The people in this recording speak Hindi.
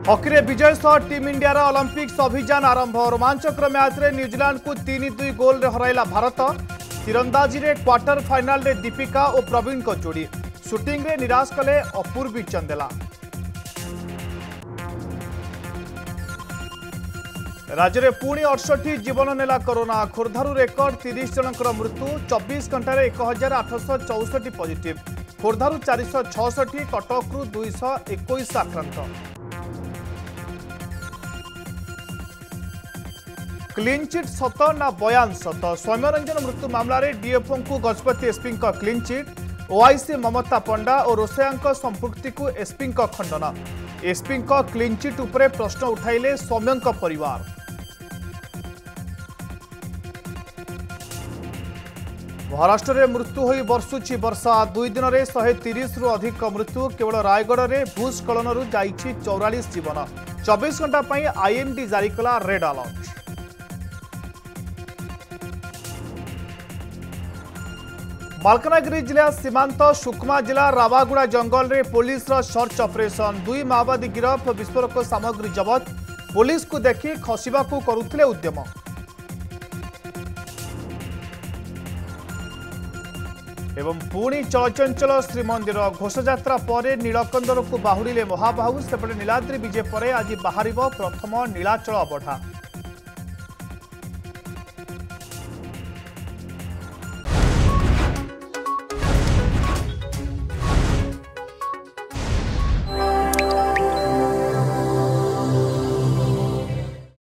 हॉकी विजय सह टीम इंडिया ओलंपिक्स अभियान आरंभ। रोमांचकर मैच रे न्यूजीलैंड को 3-2 गोल रे हराइला भारत। तीरंदाजी रे क्वार्टर फाइनल रे दीपिका और प्रवीण को जोड़ी। शूटिंग रे निराश कले अपूर्वी चंदेला। राज्य में पुणी 68 जीवन नेला कोरोना। खोर्धारू रेकर्ड 30 जनकर मृत्यु। 24 घंटे 1864 पॉजिटिव। खोर्धारू 466, कटकरू 221 आक्रांत। क्लीन चिट सत ना बयान सत। सौम्यरंजन मृत्यु मामला रे डीएफओ को Gajapati SP clean chit. OIC Mamata Panda और रोसैया संपृक्ति को एसपी खंडन। एसपी क्लीन चिट उपरे प्रश्न उठाइले सौम्य परिवार। महाराष्ट्र में मृत्यु हो बर्षुची वर्षा। 2 दिन में 130 रु अधिक मृत्यु। केवल रायगढ़ में भूस्खलन जाइछि 44 जीवन। 24 घंटा आईएमडी जारी कला रेड अलर्ट। मालकानगिरी जिला सीमांत सुकमा जिला रावागुड़ा जंगल में पुलिस सर्च ऑपरेशन। 2 माओवादी गिरफ। विस्फोरक सामग्री जबत। पुलिस को देखि खसिबा को करुथिले उद्यम। एवं पुणी चलचंचल श्रीमंदिर। घोषयात्रा पर नीलकंदर को बाहुड़िले महाबाहु। सेपटे नीलाद्री विजय पर आज बाहर प्रथम नीलाचल अबढ़ा।